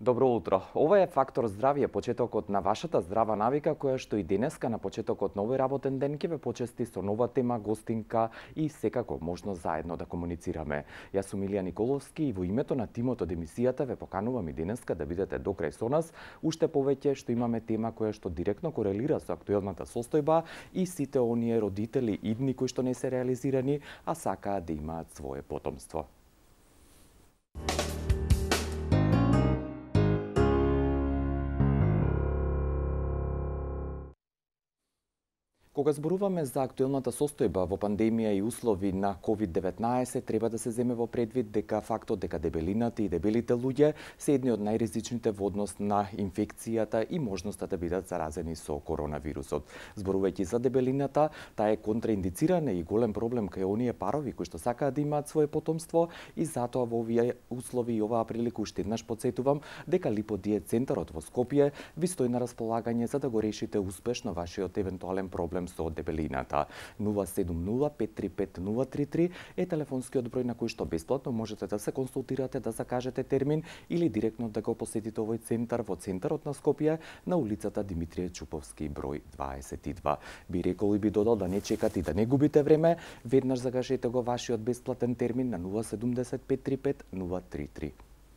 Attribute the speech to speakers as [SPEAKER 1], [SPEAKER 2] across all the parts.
[SPEAKER 1] Добро утро. Ова е Фактор здравје, почетокот на вашата здрава навика, која што и денеска на почетокот на овој работен ден ќе ве почести со нова тема, гостинка и секако можно заедно да комуницираме. Јас сум Илија Николовски и во името на тимот од емисијата ве поканувам и денеска да бидете до крај со нас, уште повеќе што имаме тема која што директно корелира со актуелната состојба и сите оние родители идни кои што не се реализирани, а сакаат да имаат свое потомство. Кога зборуваме за актуелната состојба во пандемија и услови на COVID-19, треба да се земе во предвид дека фактот дека дебелината и дебелите луѓе се едни од најризичните во однос на инфекцијата и можноста да бидат заразени со коронавирусот. Зборувајќи за дебелината, таа е контраиндицирана и голем проблем кај оние парови кои што сакаат да имаат свое потомство и затоа во овие услови и оваа прилика уште еднаш потсетувам дека Липодиет центарот во Скопје ви стои на располагање за да го решите успешно вашиот евентуален проблем со дебелината. 070-535-033 е телефонскиот број на кој што бесплатно можете да се консултирате, да закажете термин или директно да го посетите овој центар во центарот на Скопје на улицата Димитрije Чуповски број 22. Би рекол и би додал да не чекате и да не губите време, веднаш закажете го вашиот бесплатен термин на 070-535-033.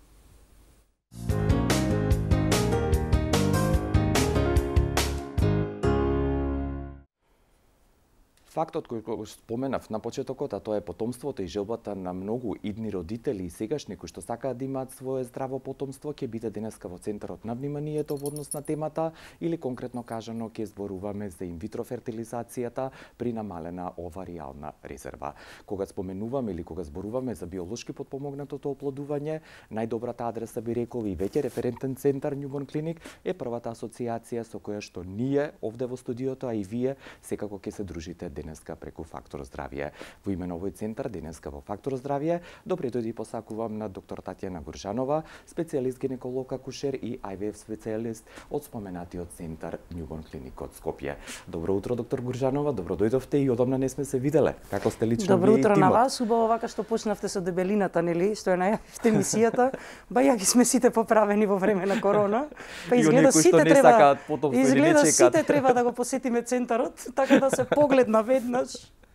[SPEAKER 1] Фактот кој го споменав на почетокот, а тоа е потомството и желбата на многу идни родители и сегашни кои што сакаат да имаат свое здраво потомство, ќе биде денеска во центарот на вниманието во однос на темата или конкретно кажано ќе зборуваме за инвитро фертилизацијата при намалена оваријална резерва. Кога споменуваме или кога зборуваме за биолошки потпомогнатото оплодување, најдобрата адреса би рекол и веќе референтен центар Newborn Clinic е првата асоциација со која што ние овде во студиото, а и вие секако ќе се дружите денеска преку Фактор здравје. Во име на овој центар денеска во Фактор здравје добре дојди посакувам на доктор Татјана Гуржанова, специјалист гинеколог акушер и IVF специјалист од споменатиот центар Newborn Clinic од Скопје. Добро утро доктор Гуржанова, добро дојдовте и одамна не сме се виделе. Како сте лично
[SPEAKER 2] Добро
[SPEAKER 1] ви и
[SPEAKER 2] утро
[SPEAKER 1] тимот?
[SPEAKER 2] на вас, убаво вака што почнавте со дебелината, нели, што е најавите емисијата. Ба ја ги сме сите поправени во време на корона. Па изгледа сите треба сите треба да го посетиме центарот, така да се погледна веднаш.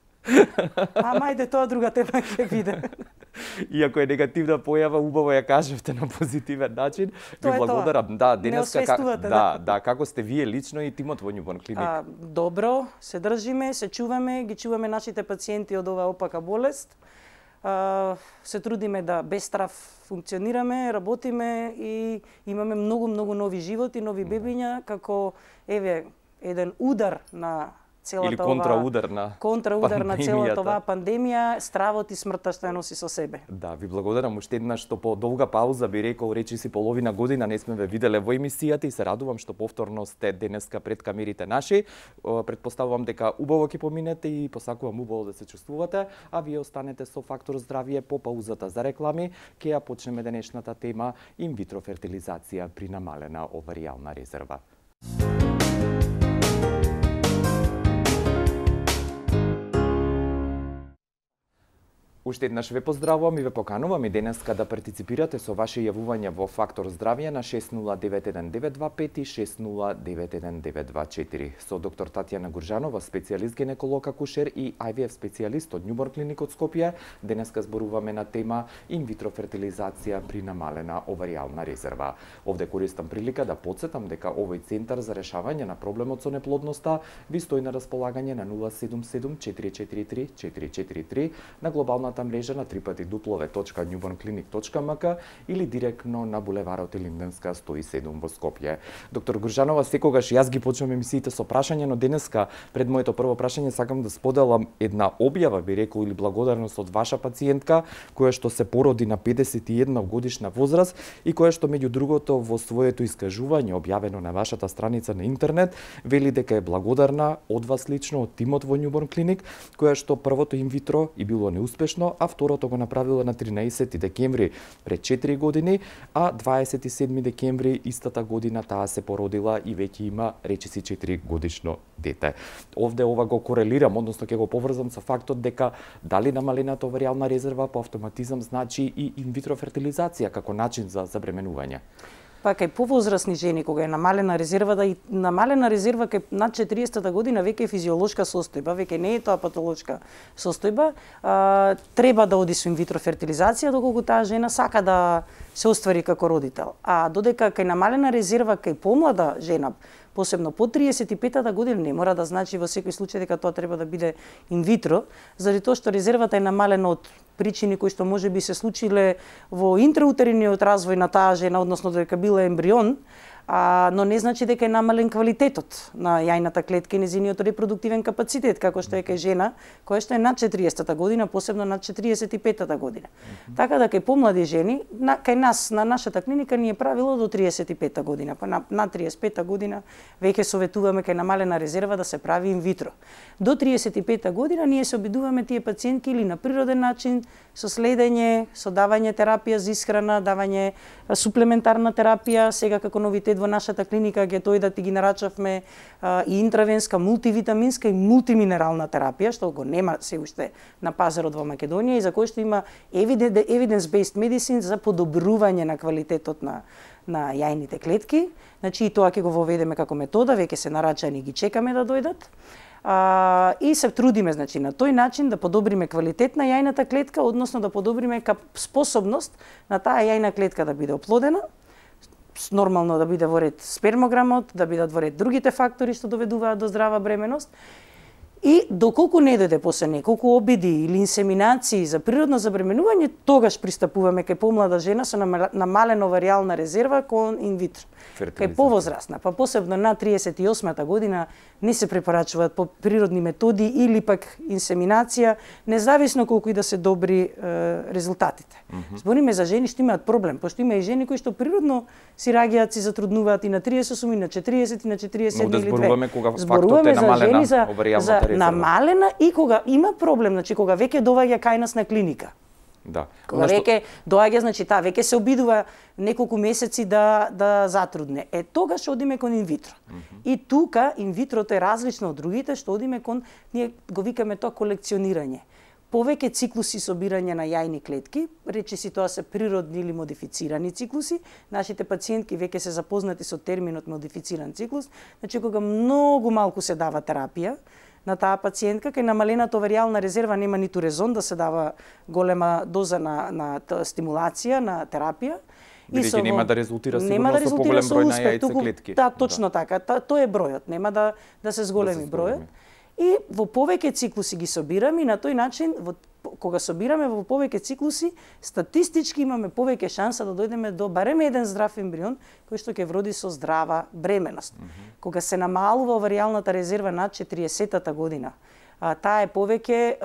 [SPEAKER 2] Ама ајде, тоа друга тема ќе биде.
[SPEAKER 1] Иако е негативна појава, убаво ја кажевте на позитивен начин. Ви благодарам. Да, денеска како сте вие лично и тимот во Newborn Clinic?
[SPEAKER 2] Добро, се држиме, се чуваме, ги чуваме нашите пациенти од оваа опака болест. Се трудиме да без страв функционираме, работиме и имаме многу нови животи, нови бебиња, како еве еден удар на целата
[SPEAKER 1] или контраудар на
[SPEAKER 2] целата оваа пандемија, стравот и смртта што ја носи со себе.
[SPEAKER 1] Да, ви благодарам уште еднаш што по долга пауза би рекол речиси половина година не сме ве виделе во емисијата и се радувам што повторно сте денеска пред камерите наши. Претпоставувам дека убаво ќе поминете и посакувам убаво да се чувствувате, а вие останете со Фактор здравје по паузата за реклами. Ќе ја почнеме денешната тема инвитро фертилизација при намалена оваријална резерва. Уште еднаш ве поздравувам и ве поканувам и денеска да партиципирате со ваше јавување во Фактор здравје на 6091-925 и 6091-924. Со доктор Татјана Гуржанова, специјалист гинеколог акушер и IVF специјалист од Newborn Clinic од Скопје, денеска зборуваме на тема инвитро фертилизација при намалена оваријална резерва. Овде користам прилика да потсетам дека овој центар за решавање на проблемот со неплодноста ви стои на располагање на 077-443-443 на глобалната мрежа на www.newbornclinic.mk или директно на булеварот Илинденска 107 во Скопје. Доктор Гуржанова, секогаш јас ги почнувам емисиите со прашање, но денеска пред моето прво прашање сакам да споделам една објава, би рекол, или благодарност од ваша пациентка, која што се породи на 51 годишна возраст и која што меѓу другото во своето искажување објавено на вашата страница на интернет вели дека е благодарна од вас лично, од тимот во Newborn Clinic, која што првото инвитро и било неуспешно, а второто го направила на 13 декември пред 4 години, а 27 декември истата година таа се породила и веќе има речиси 4 годишно дете. Овде ова го корелирам, односно ќе го поврзам со фактот дека дали намалената оваријална резерва по автоматизам значи и инвитро фертилизација како начин за забременување.
[SPEAKER 2] па кај повозрасни жени кога е намалена резервата и намалена резерва кај над 40-та година веќе е физиолошка состојба, веќе не е тоа патолошка состојба, треба да оди со инвитро фертилизација доколку таа жена сака да се оствари како родител. А додека кај намалена резерва кај помлада жена, посебно по 35-та година, не мора да значи во секој случај дека тоа треба да биде инвитро, заради тоа што резервата е намалена од причини кои што можеби се случиле во интраутериниот развој на таа жена, односно дека била ембрион, но не значи дека е намален квалитетот на јајната клетка и незиниот репродуктивен капацитет, како што е кај жена која што е над 40-та година, посебно над 45-та година. Така да кај помлади жени, кај нас, на нашата клиника, ни е правило до 35-та година, па на 35-та година веќе советуваме кај намалена резерва да се прави инвитро. До 35-та година ние се обидуваме тие пациентки или на природен начин, со следење, со давање терапија за исхрана, давање суплементарна терапија, сега како новитет во нашата клиника ќе дојдат и ги нарачавме и интравенска, мултивитаминска и мултиминерална терапија, што го нема се уште на пазарот во Македонија и за кој што има evidence-based medicine за подобрување на квалитетот на јајните клетки. Значи и тоа ќе го воведеме како метода, веќе се нарачани и ги чекаме да дојдат. И се трудиме, значи, на тој начин да подобриме квалитет на јајната клетка, односно да подобриме способност на таа јајна клетка да биде оплодена, нормално да биде во ред спермограмот, да бидат во ред другите фактори што доведуваат до здрава бременост. И доколку не дојде после неколку обиди или инсеминации за природно забременување, тогаш пристапуваме кај помлада жена со намалена оваријална резерва кон инвитро. Кај повозрасна, па посебно на 38-та година не се препорачуваат по природни методи или пак инсеминација, независно колку и да се добри резултатите. Збориме за жени што имаат проблем, пошто има и жени кои што природно си раѓаат, си затруднуваат и на 38, и на 40, и на 47 или 2.
[SPEAKER 1] Зборуваме кога фактот е намалена оваријалната резерва.
[SPEAKER 2] Намалена и кога има проблем, значи кога веќе доаѓа кај нас на клиника.
[SPEAKER 1] Да.
[SPEAKER 2] Кога веќе доаѓа, значи таа веќе се обидува неколку месеци да затрудне. Тогаш одиме кон инвитро. И тука инвитрото е различно од другите, што одиме кон, ние го викаме тоа колекционирање. Повеќе циклуси собирање на јајни клетки, речиси тоа се природни или модифицирани циклуси. Нашите пациентки веќе се запознати со терминот модифициран циклус, значи кога многу малку се дава терапија на таа пациентка, кај намалената оваријална резерва нема ниту резон да се дава голема доза на стимулација, на терапија.
[SPEAKER 1] Бидејќи нема да резултира сигурно со поголем број на јајце клетки.
[SPEAKER 2] Да, точно така. Тоа е бројот, нема да се зголеми бројот. И во повеќе циклуси ги собираме и на тој начин, кога собираме во повеќе циклуси, статистички имаме повеќе шанса да дојдеме до барем еден здрав ембрион кој што ќе вроди со здрава бременост. Кога се намалува оваријалната резерва над 40-та година, таа е повеќе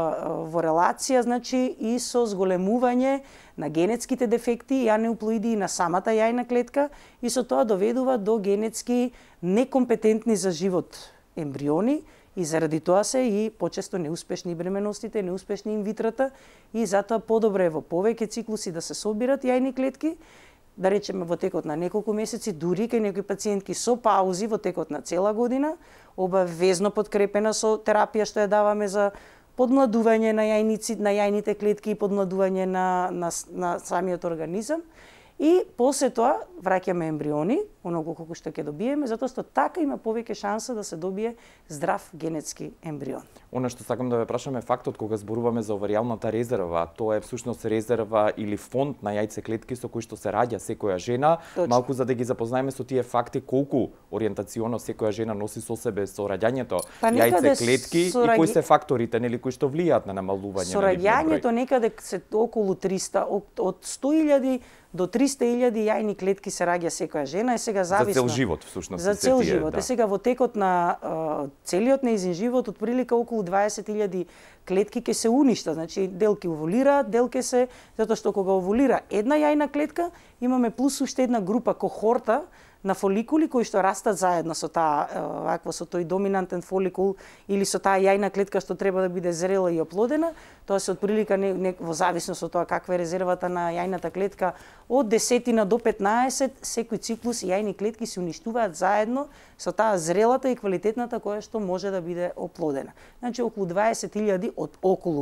[SPEAKER 2] во релација, значи, и со зголемување на генетските дефекти и анеуплоиди на самата јајна клетка и со тоа доведува до генетски некомпетентни за живот ембриони, и заради тоа се и почесто неуспешни бременостите, неуспешни инвитрата и затоа подобро е во повеќе циклуси да се собират јајни клетки, да речеме во текот на неколку месеци, дури кај некои пациентки со паузи во текот на цела година, обавезно подкрепена со терапија што ја даваме за подмладување на јајните клетки и подмладување на самиот организам. И после тоа враќаме ембриони, оного колку што ќе добиеме, затоа што така има повеќе шанса да се добие здрав генетски ембрион.
[SPEAKER 1] Она што сакам да ве прашаме, фактот кога зборуваме за оваријалната резерва, тоа е всушност резерва или фонд на јајце клетки со кои што се раѓа секоја жена. Точно. Малку за да ги запознаеме со тие факти, колку ориентационо секоја жена носи со себе со раѓањето јајце клетки и кои се факторите нели кои што влијаат на намалување
[SPEAKER 2] со раѓањето некаде се околу 300 од 100.000 до 300.000 јајни клетки се раѓа секоја жена и сега зависно
[SPEAKER 1] за цел живот всушност
[SPEAKER 2] за цел живот. Да. Сега во текот на целиот нејзин живот отприлика околу 20.000 клетки ќе се уништа, значи дел ќе овулираат, дел ќе се затоа што кога овулира една јајна клетка, имаме плюс уште една група кохорта на фоликули кои што растат заедно со таа со тој доминантен фоликул или со таа јајна клетка што треба да биде зрела и оплодена. Тоа се отприлика во зависност од тоа каква е резервата на јајната клетка од 10 до 15 секој циклус јајни клетки се уништуваат заедно со таа зрелата и квалитетната која што може да биде оплодена. Значи околу 20.000 од околу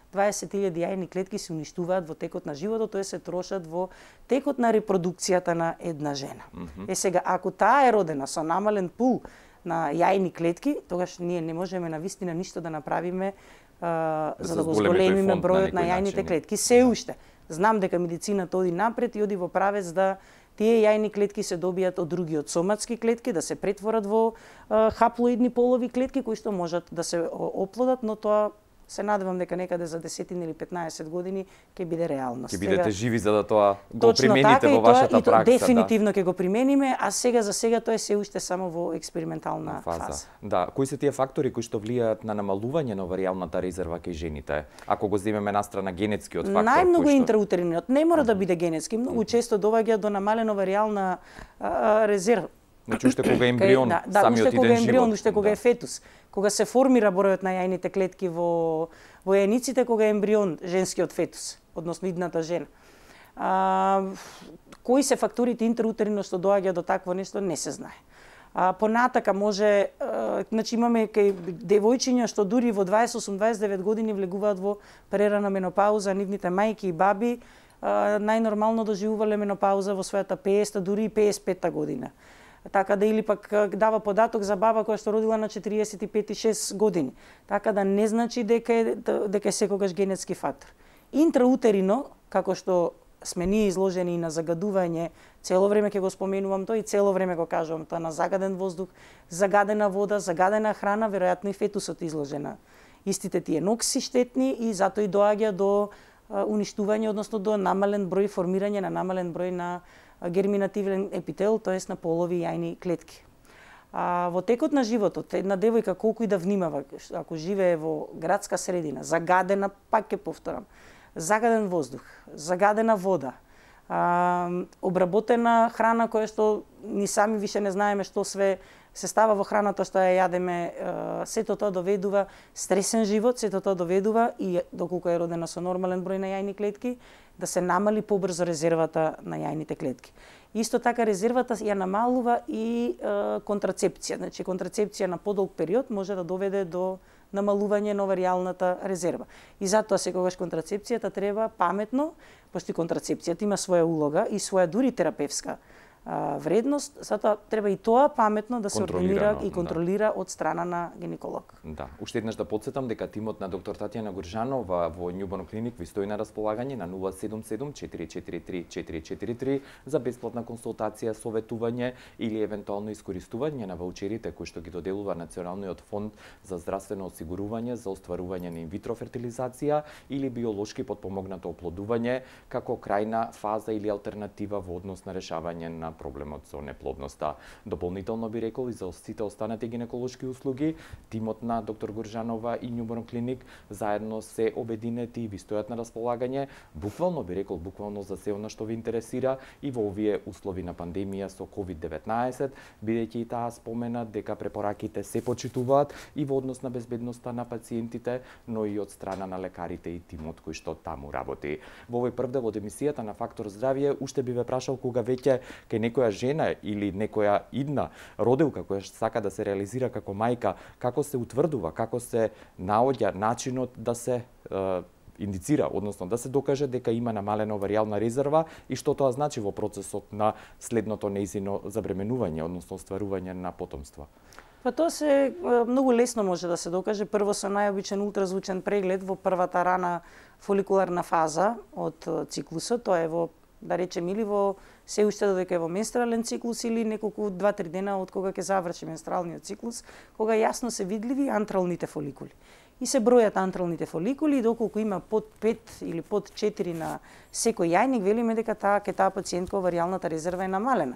[SPEAKER 2] 20.000 јајни клетки се уништуваат во текот на животот, тоа се трошат во текот на репродукцијата на една жена. Сега, ако таа е родена со намален пул на јајни клетки, тогаш ние не можеме на вистина ништо да направиме за да го зголемиме бројот на јајните клетки. Се уште. Знам дека медицината оди напред и оди во правец да тие јајни клетки се добијат од другиот соматски клетки, да се претворат во хаплоидни полови клетки кои што можат да се оплодат, но тоа се надевам дека некаде за 10 или 15 години ќе биде реалност.
[SPEAKER 1] Ќе бидете живи за да тоа го примените во вашата пракса.
[SPEAKER 2] Дефинитивно ќе го примениме, а сега за сега тоа е се уште само во експериментална фаза.
[SPEAKER 1] Да, кои се тие фактори кои што влијаат на намалување на оваријалната резерва кај жените? Ако го земеме настрана генетскиот фактор,
[SPEAKER 2] најмногу интраутеринот не мора да биде генетски, многу често доаѓа до намалена оваријална резерва.
[SPEAKER 1] Значи уште кога е ембрион, самиот иден живот.
[SPEAKER 2] Уште кога е фетус, кога се формира бројот на јајните клетки во јајниците, кога е ембрион, женскиот фетус, односно идната жена. Кои се факторите интраутерино што доаѓа до такво нешто, не се знае. Понатака може, значи имаме кај девојчиња што дури во 28-29 години влегуваат во прерана менопауза, нивните мајки и баби најнормално доживувале менопауза во својата 50-та, дури и 55-та година. Така да или пак дава податок за баба која што родила на 45-6 години. Така да не значи дека е секогаш генетски фактор. Интраутерино, како што сме ние изложени и на загадување, цело време ќе го споменувам тоа и цело време го кажувам тоа, на загаден воздух, загадена вода, загадена храна, веројатно и фетусот изложена. Истите тие нокси штетни и затоа и доаѓа до уништување, односно до намален број, формирање на намален број на герминативен епител, тоест на полови јајни клетки. Во текот на животот, една девојка колку и да внимава, ако живее во градска средина, загадена, пак ќе повторам, загаден воздух, загадена вода, обработена храна која што ни сами више не знаеме што све се става во храната што ја јадеме, сето тоа доведува стресен живот, сето тоа доведува и доколку е родена со нормален број на јајни клетки, да се намали побрзо резервата на јајните клетки. Исто така резервата ја намалува и контрацепција. Значи контрацепција на подолг период може да доведе до намалување на оваријалната резерва. И затоа секогаш контрацепцијата треба паметно, пошто контрацепцијата има своја улога и своја дури терапевска вредност, затоа треба и тоа паметно да се ординира и контролира од страна на гинеколог.
[SPEAKER 1] Да, уште еднаш да потсетам дека тимот на доктор Татјана Гуржанова во Њуборн клиник ви стои на располагање на 077 443 443 за бесплатна консултација, советување или евентуално искористување на ваучерите кои што ги доделува Националниот фонд за здравствено осигурување за остварување на инвитро фертилизација или биолошки потпомогнато оплодување како крајна фаза или алтернатива во однос на решавање на проблемот со неплодноста. Дополнително би рекол и за сите останати гинеколошки услуги, тимот на доктор Гуржанова и Њуборн клиник заедно се обединети и ви стојат на располагање, буквално би рекол, буквално за се она што ви интересира и во овие услови на пандемија со COVID-19, бидејќи и таа спомена дека препораките се почитуваат и во однос на безбедноста на пациентите, но и од страна на лекарите и тимот кој што таму работи. Во овој прв дел од емисијата на Фактор здравје уште би ве прашал кога веќе кај некоја жена или некоја идна родилка која сака да се реализира како мајка, како се утврдува, како се наоѓа начинот да се индицира, односно да се докаже дека има намалена оваријална резерва и што тоа значи во процесот на следното нејзино забременување, односно остварување на потомство.
[SPEAKER 2] Па тоа се многу лесно може да се докаже, прво со најобичен ултразвучен преглед во првата рана фоликуларна фаза од циклусот, тоа е во, да речем, или во се уште додека е во менструален циклус или неколку 2-3 дена од кога ќе заврши менструалниот циклус, кога јасно се видливи антралните фоликули. И се бројат антралните фоликули и доколку има под 5 или под 4 на секој јајник, велиме дека таа пациентка оваријалната резерва е намалена.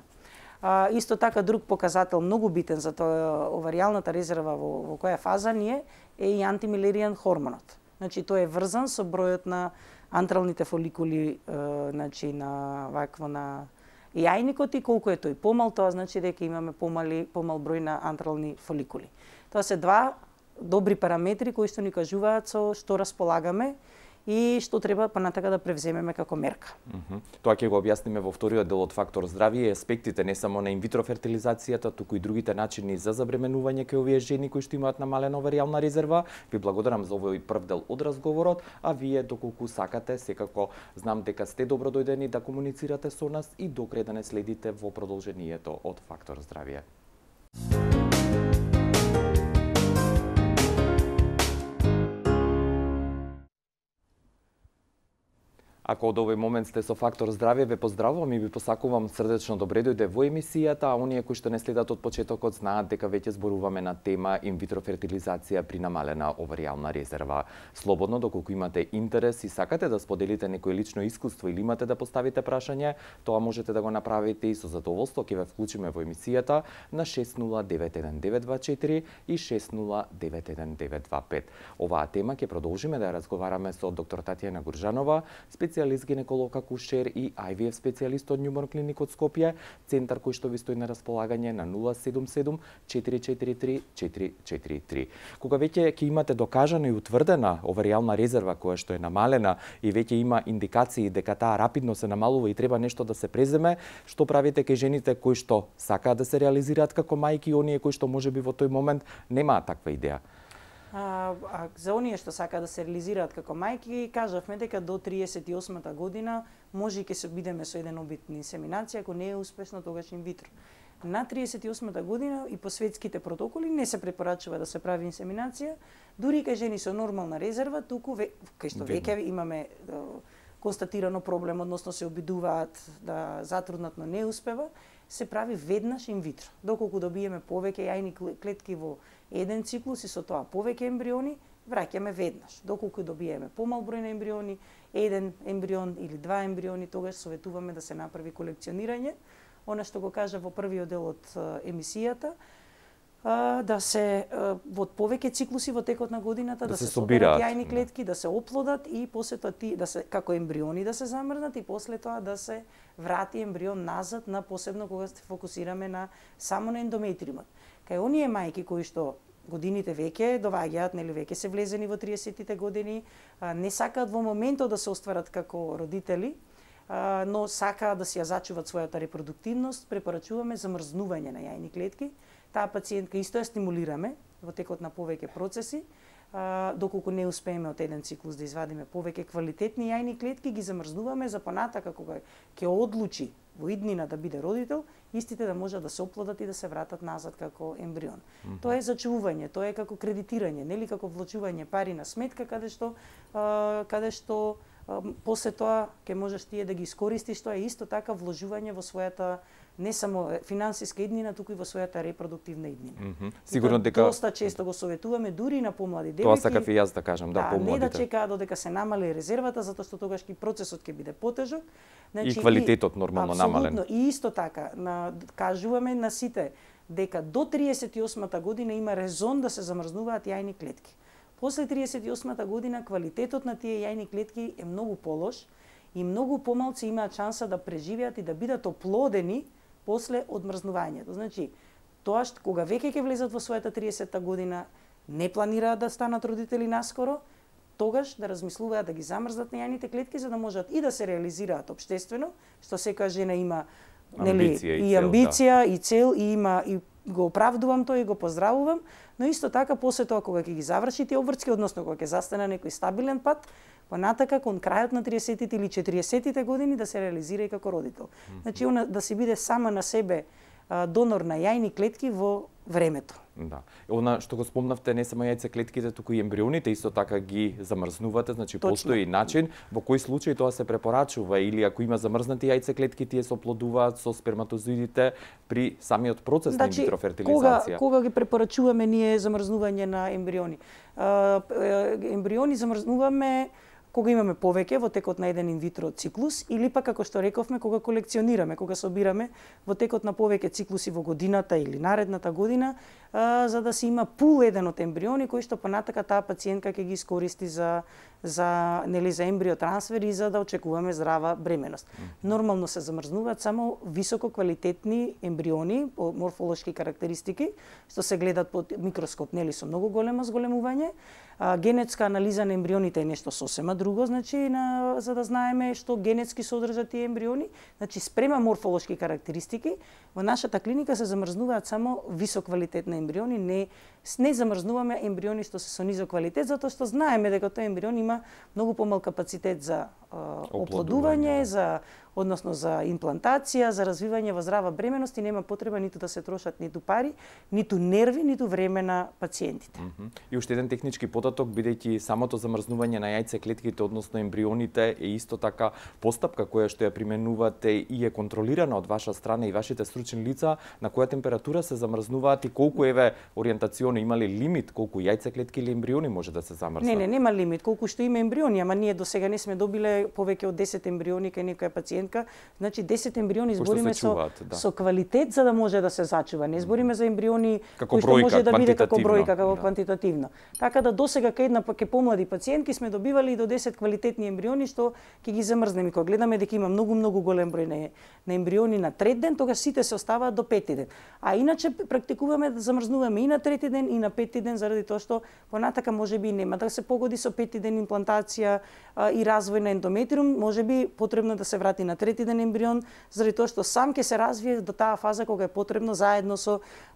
[SPEAKER 2] Исто така друг показател многу битен за тоа оваријалната резерва во која фаза ни е и антимилеријан хормонот. Значи тој е врзан со бројот на антралните фоликули, значи на вакво на јајникот и колку е тој помал, тоа значи дека имаме помал број на антрални фоликули. Тоа се два добри параметри кои што ни кажуваат со што располагаме и што треба понатака да превземеме како мерка.
[SPEAKER 1] Тоа ќе го објасниме во вториот дел од Фактор здравје и аспектите не само на инвитро фертилизацијата, туку и другите начини за забременување кај овие жени кои што имаат намалена оверијална резерва. Ви благодарам за овој прв дел од разговорот, а вие доколку сакате, секако знам дека сте добро дојдени да комуницирате со нас и докре да не следите во продолжението од Фактор здравје. Ако од овој момент сте со Фактор здравје, ве поздравувам и ви посакувам срдечно добре дојде во емисијата, а оние кои што не следат од почетокот знаат дека веќе зборуваме на тема инвитро фертилизација при намалена оверијална резерва. Слободно, доколку имате интерес и сакате да споделите некој лично искуство или имате да поставите прашање, тоа можете да го направите и со задоволство ќе ве вклучиме во емисијата на 60911924 и 60911925. Оваа тема ќе продолжиме да ја разговараме со доктор Татјана Гуржанова, специјалист гинеколог акушер и IVF специјалист од Њумор клиник од Скопје, центар кој што ви стои на располагање на 077 443 443. Кога веќе ќе имате докажана и утврдена оверијална резерва која што е намалена и веќе има индикации дека таа рапидно се намалува и треба нешто да се преземе, што правите кај жените кои што сакаат да се реализираат како мајки и оние кои што можеби во тој момент немаат таква идеја?
[SPEAKER 2] За оние што сакаат да се реализираат како мајки, кажавме дека до 38-та година може и ќе се бидеме со еден обид на инсеминација, ако не е успешно тогаш инвитро. На 38-та година и по светските протоколи не се препорачува да се прави инсеминација, дури кај жени со нормална резерва, туку кај што веќе имаме констатирано проблем, односно се обидуваат да затруднат, но не успева, се прави веднаш инвитро. Доколку добиеме повеќе јајни клетки во еден циклус и со тоа повеќе ембриони, враќаме веднаш. Доколку добиеме помал број на ембриони, еден ембрион или два ембриони, тогаш советуваме да се направи колекционирање. Она што го кажа во првиот дел од емисијата, да се во повеќе циклуси во текот на годината да се соберат јајни клетки, да се оплодат и после тоа да се како ембриони да се замрзнат и после тоа да се врати ембрион назад на посебно кога се фокусираме на само на ендометриумот. Кај оние мајки кои што годините веќе доваѓаат, нели веќе се влезени во 30-тите години, не сакаат во моментот да се остварат како родители, но сакаат да си ја зачуват својата репродуктивност, препорачуваме замрзнување на јајни клетки. Таа пациентка исто ја стимулираме во текот на повеќе процеси, доколку не успееме од еден циклус да извадиме повеќе квалитетни јајни клетки, ги замрзнуваме за понатака кога ќе одлучи во иднина да биде родител, истите да можат да се оплодат и да се вратат назад како ембрион. Тоа е зачувување, тоа е како кредитирање, нели како влачување пари на сметка каде што после тоа ќе можеш тие да ги искористиш, тоа е исто така вложување во својата не само финансиска иднина, туку и во својата репродуктивна иднина.
[SPEAKER 1] Сигурно дека
[SPEAKER 2] доста често го советуваме дури на помлади девојки.
[SPEAKER 1] Тоа сакав и јас да кажам, да, помладите.
[SPEAKER 2] Не да чекаат додека се намали резервата, затоа што тогаш и процесот ќе биде потежок.
[SPEAKER 1] Значи, и квалитетот нормално намален.
[SPEAKER 2] Апсолутно, и исто така, кажуваме на сите дека до 38-та година има резон да се замрзнуваат јајни клетки. После 38-та година квалитетот на тие јајни клетки е многу полош и многу помалци имаат шанса да преживеат и да бидат оплодени после одмрзнувањето. Значи, тоа што кога веќе ќе влезат во својата 30-та година, не планираат да станат родители наскоро, тогаш да размислуваат да ги замрзнат на јајните клетки за да можат и да се реализираат општествено, што секоја жена има амбиција и цел и има и го оправдувам тоа и го поздравувам, но исто така после тоа кога ќе ги заврши тие обврски, односно кога ќе застане некој стабилен пат, понатака кон крајот на 30-тите или 40-тите години да се реализира и како родител. Значи да се биде сама на себе донор на јајни клетки во времето.
[SPEAKER 1] Да. Она што го спомнавте, не само јајцеклетките, туку и ембрионите исто така ги замрзнувате, значи точно. Постои начин во кој случај тоа се препорачува или ако има замрзнати јајцеклетки, тие се оплодуваат со сперматозоидите при самиот процес на инвитро фертилизација.
[SPEAKER 2] Кога ги препорачуваме ние замрзнување на ембриони? Ембриони замрзнуваме кога имаме повеќе во текот на еден инвитро циклус или пак како што рековме кога колекционираме, кога собираме во текот на повеќе циклуси во годината или наредната година, за да се има пул еден од ембриони кои што понатака таа пациентка ќе ги искористи за за ембриотрансфер и за да очекуваме здрава бременост. Нормално се замрзнуваат само високо квалитетни ембриони по морфолошки карактеристики, што се гледат под микроскоп, со многу големо зголемување. Генетска анализа на ембрионите е нешто сосема друго, за да знаеме што генетски содржат тие ембриони. Спрема морфолошки карактеристики, во нашата клиника се замрзнуваат само високвалитетни ембриони, не замрзнуваме ембриони што се со низок квалитет, затоа што знаеме дека тој ембрион има многу помал капацитет за оплодување, односно за имплантација, за развивање во здрава бременост и нема потреба ниту да се трошат ниту пари, ниту нерви, ниту време на пациентите.
[SPEAKER 1] И уште еден технички податок, бидејќи самото замрзнување на јајцеклетките, односно ембрионите, е исто така постапка која што ја применувате и е контролирана од ваша страна и вашите стручни лица, на која температура се замрзнуваат и колку ориентациони, има ли лимит колку јајцеклетки или ембриони може да се замрзнат?
[SPEAKER 2] Не, нема лимит, колку што има ембриони, ама ние досега не сме добиле повеќе од 10 ембриони кај некоја пациентка. 10 ембриони збориме со квалитет за да може да се зачува. Не збориме за ембриони кои што може да биде како бројка, како квантитативно. Така да досега кај една ке помлади пациентки сме добивали и до 10 квалитетни ембриони што ќе ги замрзнеме. Кога гледаме дека има многу голем број на ембриони на трет ден, тогаш сите се оставаат до пети ден. А иначе практикуваме да замрзнуваме и на трети ден и на пети ден заради тоа што понатака можеби нема да се погоди со пети ден имплантација и развој на ендометриум, можеби потребно да се врати на трети ден ембрион, заради тоа што сам ќе се развие до таа фаза кога е потребно заедно со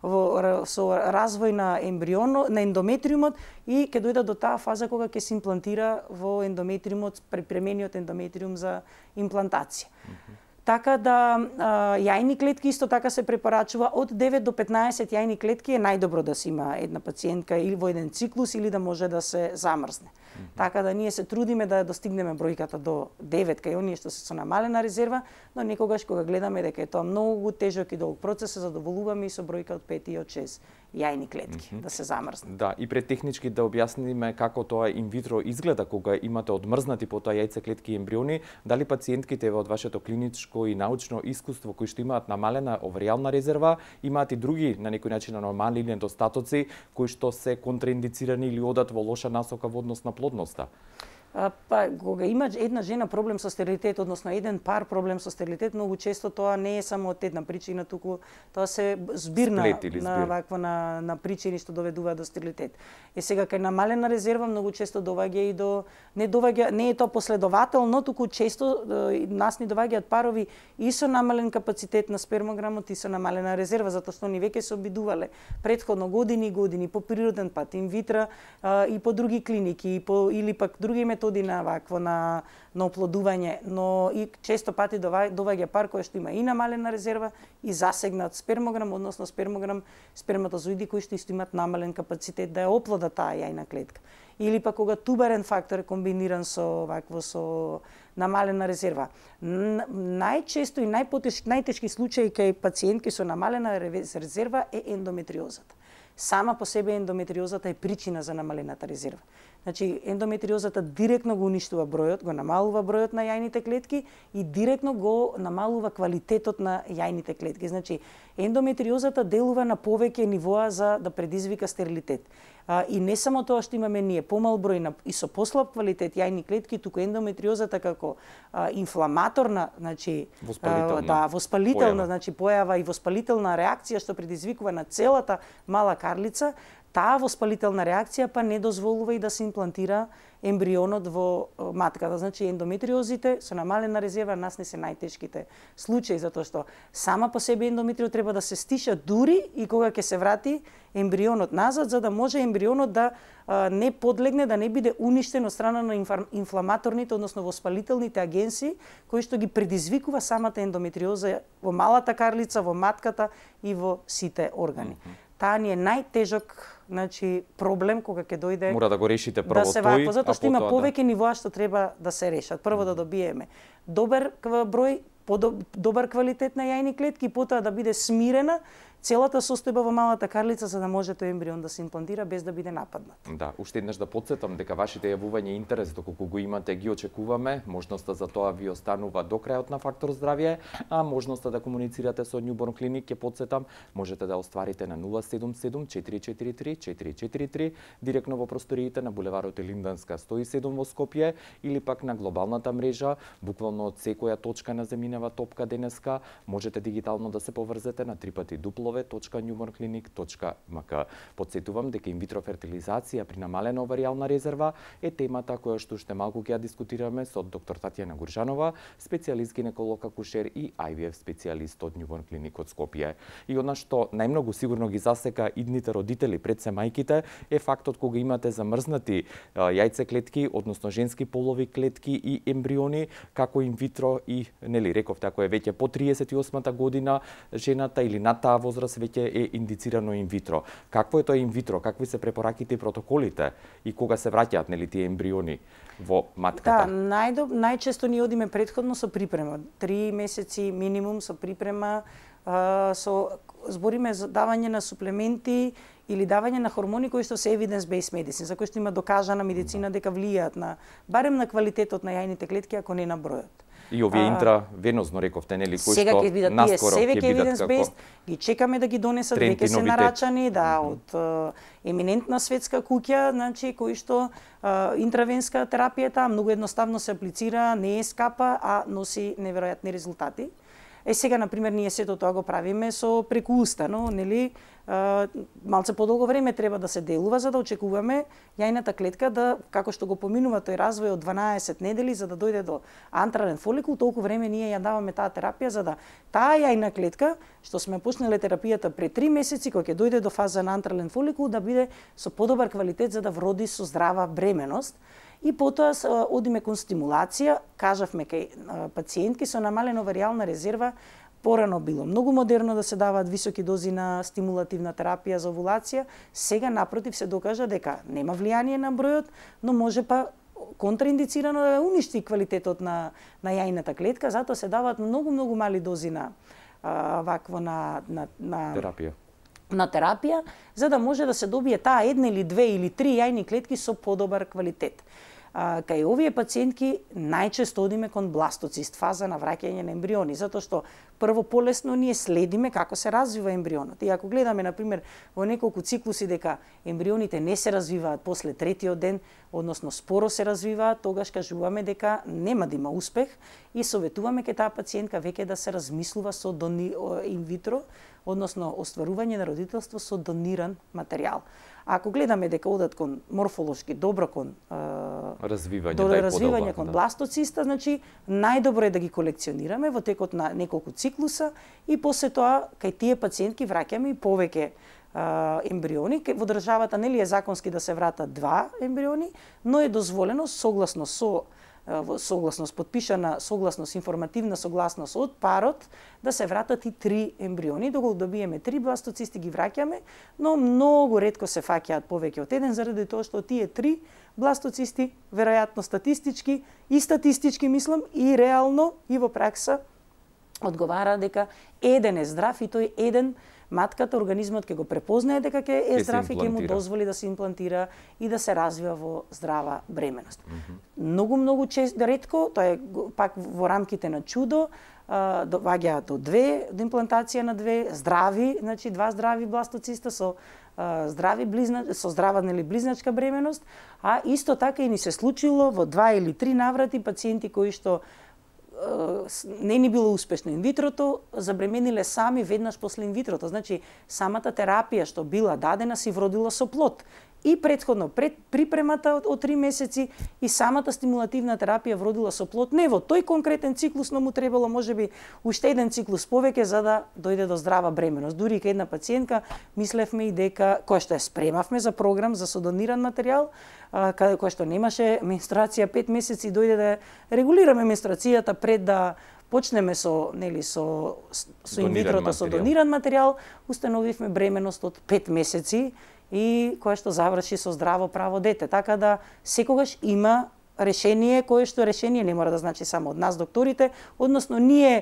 [SPEAKER 2] развој на ембрионот, на ендометриумот и ќе дојде до таа фаза кога ќе се имплантира во ендометриумот, припремениот ендометриум за имплантација. Така да јајни клетки исто така се препорачува од 9 до 15 јајни клетки е најдобро да се има една пациентка или во еден циклус или да може да се замрзне. Така да ние се трудиме да достигнеме бројката до 9 кај оние што се со намалена резерва, но некогаш кога гледаме дека е тоа многу тежок и долг процес, се задоволуваме и со бројка од 5 и од 6 јајни клетки да се замрзнат.
[SPEAKER 1] Да, и пред технички да објасниме како тоа инвитро изгледа кога имате одмрзнати потоа јајцеклетки и ембриони, дали пациентките од вашето клиничко и научно искуство кои што имаат намалена оваријална резерва, имаат и други на некој начин аномалии или недостатоци кои што се контраиндицирани или одат во лоша насока во однос на плодноста?
[SPEAKER 2] Кога има една жена проблем со стерилитет, односно еден пар проблем со стерилитет, многу често тоа не е само од една причина, туку тоа се збирна на причини што доведуваат до стерилитет. Сега кај намалена резерва многу често доваѓа и до не е тоа последователно, туку често нас ни доваѓаат парови и со намален капацитет на спермограмот и со намалена резерва, затоа што они веќе се обидувале претходно години по природен пат, инвитро и по други клиники или пак други методи на оплодување, но и често пати доваѓа пар кој што има и намалена резерва и засегнат спермограм, односно сперматозоиди кои што исто имаат намален капацитет да ја оплодат таа јајна клетка. Или пак кога туберен фактор е комбиниран со намалена резерва. Најчесто и најтешки случаи кај пациентки со намалена резерва е ендометриозата. Сама по себе ендометриозата е причина за намалената резерва. Ендометриозата директно го уништува бројот, го намалува бројот на јајните клетки и директно го намалува квалитетот на јајните клетки. Ендометриозата делува на повеќе нивоа за да предизвика стерилитет. И не само тоа што имаме ние помал број и со послаб квалитет јајни клетки, туку ендометриозата како инфламаторна, воспалителна појава и воспалителна реакција што предизвикува на целата мала карлица, таа воспалителна реакција па не дозволува и да се имплантира ембрионот во матката. Ендометриозите со намалена резерва нас не се најтешките случаи, затоа што сама по себе ендометрио треба да се стиша дури и кога ќе се врати ембрионот назад, за да може ембрионот да не подлегне, да не биде уништен од страна на инфламаторните, односно воспалителните агенции, кои што ги предизвикува самата ендометриоза во малата карлица, во матката и во сите органи. Таа ни е најтежок проблем кога ќе дојде.
[SPEAKER 1] Мора да го решите прво тој,
[SPEAKER 2] затоа што има повеќе нивоа што треба да се решат. Прво да добиеме добар број, добар квалитет на јајни клетки, потоа да биде смирена целата состојба во малата карлица за да може тој ембрион да се имплантира без да биде нападнат.
[SPEAKER 1] Да, уште еднаш да потсетам дека вашите јавувања и интерес доколку го имате ги очекуваме. Можноста за тоа ви останува до крајот на Фактор здравје, а можноста да комуницирате со Newborn Clinic ќе потсетам, можете да остварите на 077 443 443 директно во просториите на булеварот Елинданска 107 во Скопје или пак на глобалната мрежа, буквално од секоја точка на земјинава топка денеска, можете дигитално да се поврзете на www.newbornclinic.mk. Потсетувам дека инвитро фертилизација при намалена оваријална резерва е темата која што уште малку ќе ја дискутираме со доктор Татјана Гуржанова, специјалист гинеколог акушер и IVF специјалист од Newborn Clinic од Скопје. И она што најмногу сигурно ги засека идните родители пред се мајките е фактот кога имате замрзнати јајцеклетки, односно женски полови клетки и ембриони, како инвитро и, нели, рековте, ако е веќе по 38-та година жената или над таа возраст веќе е индицирано инвитро. Какво е тоа инвитро? Какви се препораките и протоколите и кога се враќаат, нели, тие ембриони во матката?
[SPEAKER 2] Да, најчесто ние одиме претходно со припрема. 3 месеци минимум со припрема, збориме за давање на суплементи или давање на хормони кои што се evidence-based medicine, за кои што има докажана медицина дека влијаат на барем на квалитетот на јајните клетки, ако не на бројот.
[SPEAKER 1] И овие интравенозно рековте, нели, кои
[SPEAKER 2] сега
[SPEAKER 1] што
[SPEAKER 2] ќе бидат
[SPEAKER 1] наскоро
[SPEAKER 2] тие
[SPEAKER 1] ќе бидат
[SPEAKER 2] evidence-based, ги чекаме да ги донесат, веќе се нарачани, да, од еминентна светска куќа, значи кои што интравенска терапија таа многу едноставно се аплицира, не е скапа, а носи неверојатни резултати. Сега, например, ние сето тоа го правиме со преку уста, но, нели, малце подолго време треба да се делува за да очекуваме јајната клетка да, како што го поминува тој развој од 12 недели за да дојде до антрален фоликул, толку време ние ја даваме таа терапија за да таа јајна клетка, што сме почнале терапијата пред 3 месеци, кога ќе дојде до фаза на антрален фоликул, да биде со подобар квалитет за да вроди со здрава бременост. И потоа одиме кон стимулација, кажавме кај пациентки со намалена оваријална резерва, порано било многу модерно да се даваат високи дози на стимулативна терапија за овулација, сега напротив се докажа дека нема влијание на бројот, но може па контраиндицирано да уништи квалитетот на јајната клетка, затоа се даваат многу мали дози на вакво на терапија, за да може да се добие таа една или две или три јајни клетки со подобар квалитет. Кај овие пациентки најчесто одиме кон бластоцист, фаза на враќање на ембриони, затоа што прво полесно ние следиме како се развива ембрионот. И ако гледаме, например, во неколку циклуси дека ембрионите не се развиваат после третиот ден, односно споро се развиваат, тогаш кажуваме дека нема да има успех и советуваме ке таа пациентка веќе да се размислува со инвитро, односно остварување на родителство со дониран материјал. Ако гледаме дека одат кон морфолошки добро кон развивање кон бластоциста, значи најдобро е да ги колекционираме во текот на неколку циклуса и после тоа кај тие пациентки враќаме и повеќе ембриони. Во државата нели е законски да се вратат 2 ембриони, но е дозволено согласно подпишана согласност, информативна согласност од парот, да се вратат и 3 ембриони. Доколку добиеме 3 бластоцисти ги враќаме, но многу ретко се фаќаат повеќе од еден, заради тоа што тие 3 бластоцисти, веројатно статистички, мислам, и реално, и во пракса, одговара дека еден е здрав и тој еден матката, организмот ќе го препознае дека ќе е здрав и ќе му дозволи да се имплантира и да се развива во здрава бременост. Многу ретко, тоа е пак во рамките на чудо, доаѓаат до 2, до имплантација на 2 здрави, значи 2 здрави бластоциста со здрава близначка бременост, а исто така и ни се случило во 2 или 3 наврати пациенти кои што не ни било успешно инвитрото, забремениле сами веднаш после инвитрото. Значи, самата терапија што била дадена си вродила со плод. И претходно, пред припремата од 3 месеци и самата стимулативна терапија вродила со плод. Не во тој конкретен циклус, но му требало можеби уште еден циклус повеќе за да дојде до здрава бременост. Дури кај една пациентка мислевме и дека кој што ја спремавме за програм за содониран материјал, кој што немаше менструација 5 месеци, дојде да регулираме менструацијата пред да почнеме со инвитрото со дониран материјал, установивме бременост од 5 месеци и кое што заврши со здраво право дете. Така да секогаш има решение, кое што решение не мора да значи само од нас докторите, односно ние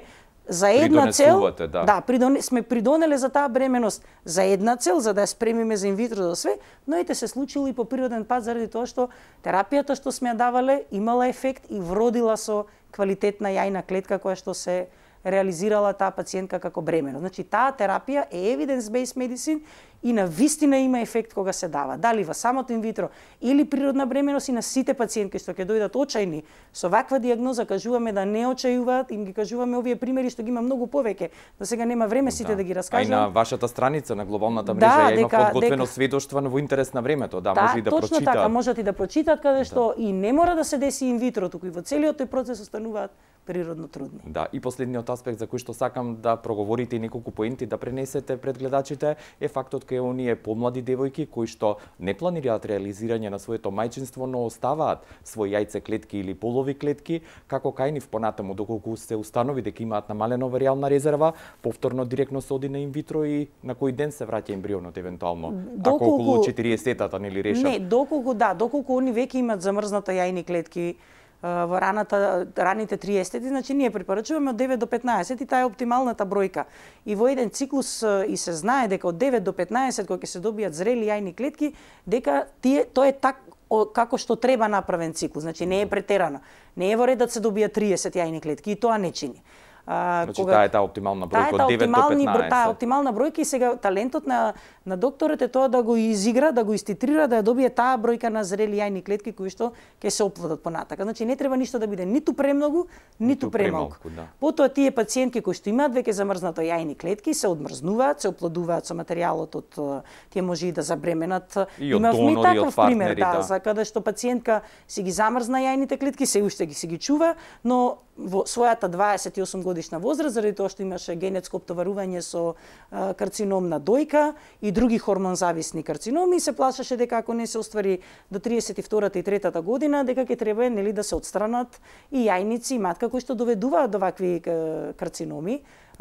[SPEAKER 2] за една цел,
[SPEAKER 1] да,
[SPEAKER 2] сме придонеле за таа бременост за една цел, за да ја спремиме за инвитро за све, но ете се случило и по природен пат заради тоа што терапијата што сме ја давале имала ефект и вродила со квалитетна јајна клетка која што се реализирала таа пациентка како бремено. Значи таа терапија е evidence-based medicine и на вистина има ефект кога се дава. Дали во самото инвитро или природна бременост и на сите пациентки што ќе дојдат очајни со ваква дијагноза кажуваме да не очајуваат, им ги кажуваме овие примери што ги има многу повеќе. До сега нема време сите да ги раскажам.
[SPEAKER 1] А и на вашата страница на глобалната мрежа има подготвено сведоштво во интерес на времето, може и да прочитаат.
[SPEAKER 2] Точно така, можат и да прочитаат каде што и не мора да се деси инвитро, туку и во целиот тој процес остануваат природно трудни.
[SPEAKER 1] Да, и последниот аспект за кој што сакам да проговорите и неколку поенти да пренесете пред гледачите е фактот кај оние помлади девојки кои што не планираат реализирање на своето мајчинство, но оставаат свои јајцеклетки или полови клетки, како кај нив понатаму доколку се установи дека имаат намалена оваријална резерва, повторно директно се оди на инвитро и на кој ден се враќа ембрионот евентуално, ако околу 40-тата нели решат?
[SPEAKER 2] Не, доколку они веќе имаат замрзната јајни клетки во раните 30-ти, значи ние препорачуваме од 9 до 15 и таа е оптималната бројка. И во еден циклус и се знае дека од 9 до 15 кога ќе се добијат зрели јајни клетки, дека тоа е како што треба направен циклус, значи не е претерано. Не е во ред да се добијат 30 јајни клетки и тоа не чини.
[SPEAKER 1] Значи таа е таа оптимална бројка од 9 до 15.
[SPEAKER 2] Таа е оптимална бројка и сега талентот на докторот е тоа да го изигра, да го иститрира, да ја добие таа бројка на зрели јајни клетки кои што ќе се оплодат понатака. Значи не треба ништо да биде ниту премногу, ниту премалку.
[SPEAKER 1] Да.
[SPEAKER 2] Потоа тие пациентки кои што имаат веќе замрзнато јајни клетки се одмрзнуваат, се оплодуваат со материјалот од тие може и да забременат.
[SPEAKER 1] Имавме и таков
[SPEAKER 2] пример, за каде што пациентка си ги замрзна јајните клетки, се уште си ги чува, но во својата 28 годишна возраст, заради тоа што имаше генетско оптоварување со карцином на дојка и други хормонзависни карциноми, се плашеше дека ако не се оствари до 32-та и 3-та година, дека ќе треба нели да се отстранат и јајници и матка кои што доведуваат до вакви карциноми,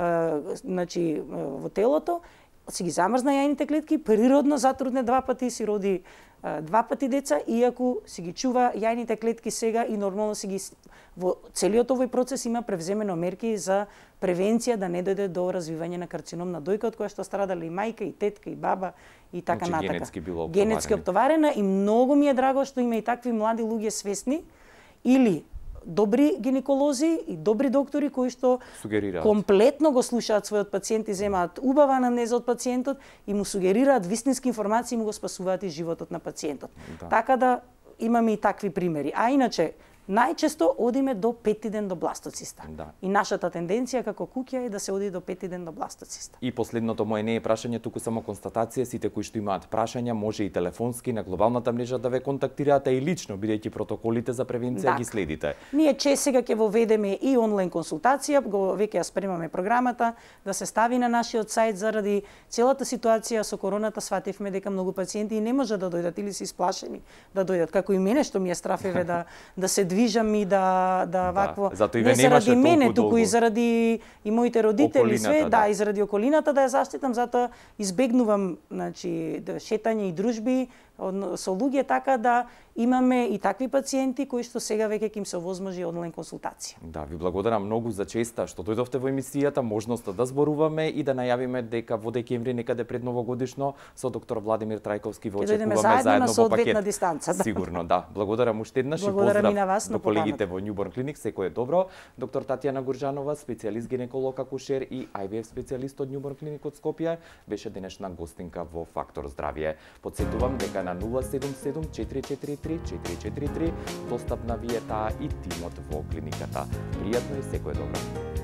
[SPEAKER 2] значи во телото, си ги замрзна јајните клетки, природно затрудне 2 пати си роди 2 пати деца, иако си ги чува јајните клетки сега и нормално си ги во целиот овој процес има превземено мерки за превенција да не дојде до развивање на карцином на дојка од која што страдале и мајка, и тетка, и баба и така натака. Генетски оптоварена и многу ми е драго што има и такви млади луѓе свесни или добри гинеколози и добри доктори кои што комплетно го слушаат својот пациент и земаат убава анамнеза од пациентот и му сугерираат вистински информации и му го спасуваат и животот на пациентот. Да. Така да имаме и такви примери. А иначе најчесто одиме до 5-ти ден до бластоциста.
[SPEAKER 1] Да.
[SPEAKER 2] И нашата тенденција како куќа е да се оди до 5-ти ден до бластоциста.
[SPEAKER 1] И последното моје не е прашање, туку само констатација. Сите кои што имаат прашања може и телефонски на глобалната мрежа да ве контактираат и лично, бидејќи протоколите за превенција ги следите.
[SPEAKER 2] Ние сега ќе воведеме и онлайн консултација, веќе ја спремаме програмата да се стави на нашиот сајт заради целата ситуација со короната. Свативме дека многу пациенти не можат да дојдат или се исплашени да дојдат, како и мене што ми е страф да се движам и да вакво
[SPEAKER 1] не
[SPEAKER 2] заради мене, туку и заради и моите родители, све, и заради околината да ја заштитам, затоа избегнувам, значи, шетање и дружби со луѓе, така да имаме и такви пациенти кои што сега веќе ќе им се овозможи онлайн консултација.
[SPEAKER 1] Да, ви благодарам многу за честа што дојдовте во емисијата, можноста да зборуваме и да најавиме дека во декември некаде пред новогодишно со доктор Владимир Трајковски во очекуваме заедно во пакет.
[SPEAKER 2] Дистанца, да.
[SPEAKER 1] Сигурно, да. Благодарам уште еднаш и поздрав до колегите во Newborn Clinic, секој е добро. Доктор Татјана Гурџанова, специјалист гинеколог акушер и IVF специјалист од Newborn Clinic од Скопје, беше денешна гостинка во Фактор здравје. Потсетувам дека на 077 443 443 достапна ви е таа и тимот во клиниката. Пријатно и секој добро.